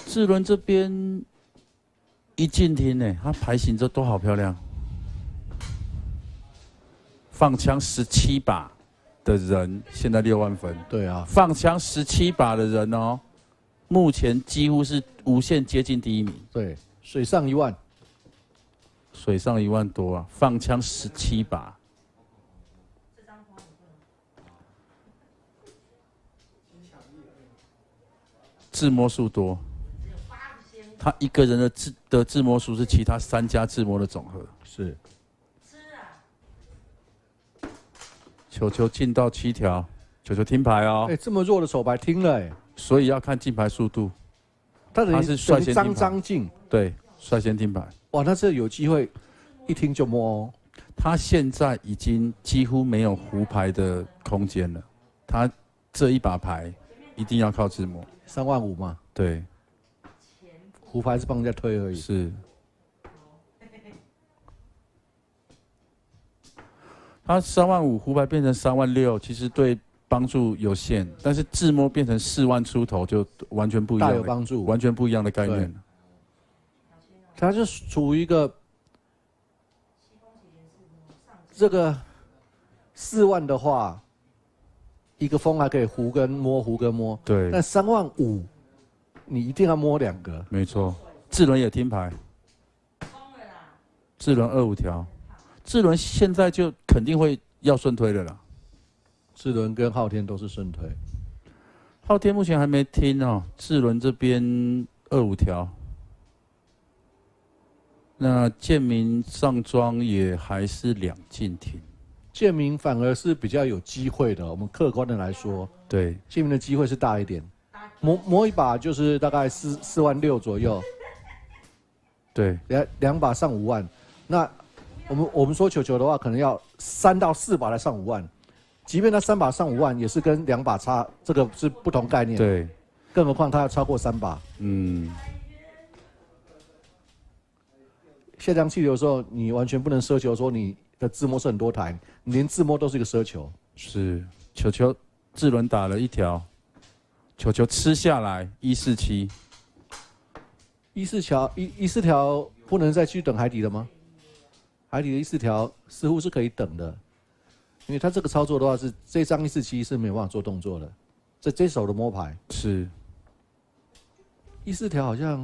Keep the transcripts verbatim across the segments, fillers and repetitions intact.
志伦这边一进厅呢，他牌型这都好漂亮。放枪十七把的人现在六万分。 对啊， 放枪十七把的人哦，目前几乎是无限接近第一名。 对，水上一万， 水上一万多啊，放枪十七把。自摸数多，他一个人的自的自摸数是其他三家自摸的总和。 是。 球球进到七条，球球听牌哦。 哎、欸，这么弱的手牌听了哎、欸， 所以要看进牌速度。 他等于是率先张张进， 对，率先听牌。 哇，那这有机会一听就摸哦。 他现在已经几乎没有胡牌的空间了，他这一把牌一定要靠自摸。 三万五嘛， 对， 胡牌是帮人家推而已。 是。他三万五胡牌变成三万六，其实对帮助有限，但是自摸变成四万出头就完全不一样， 大有帮助， 完全不一样的概念。 它就处于一个这个四万的话，一个风还可以胡跟摸，胡跟摸。 对。 但三万五，你一定要摸两个。 没错，志伦也听牌。志伦二五条。志伦现在就肯定会要顺推的啦。 志伦跟昊天都是顺推， 昊天目前还没听哦。志伦这边二五条，那建明上庄也还是两进庭。 建明反而是比较有机会的，我们客观的来说， 对， 建明的机会是大一点。磨磨一把就是大概四四万六左右， 对， 两两把上五万，那。我们我们说球球的话，可能要三到四把来上五万，即便他三把上五万，也是跟两把差，这个是不同概念。 对， 更何况他要超过三把。嗯。下降气流的时候，你完全不能奢求说你的自摸是很多台，你连自摸都是一个奢求。 是，球球志伦打了一条，球球吃下来一四七， 一四条一一四条不能再去等海底了吗？海底的一四条似乎是可以等的，因为他这个操作的话是这张一四七是没有办法做动作的，这这手的摸牌是一四条好像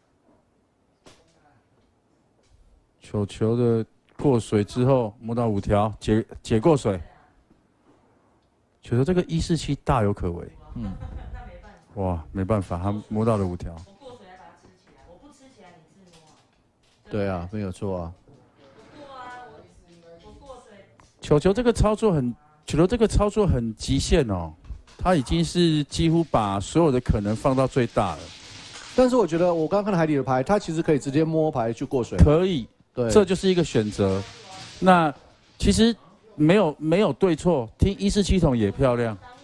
球球的过水之后摸到五条解解过水，球球这个一四七大有可为，嗯，哇没办法，他摸到了五条。我过水来把它吃起来，我不吃起来你自摸啊。 对啊，没有错啊。 球球这个操作很，球球这个操作很极限哦，他已经是几乎把所有的可能放到最大了。 但是我觉得我刚刚看了海底的牌，他其实可以直接摸牌去过水。 可以， 对， 这就是一个选择。那其实没有没有对错，听一四七筒也漂亮。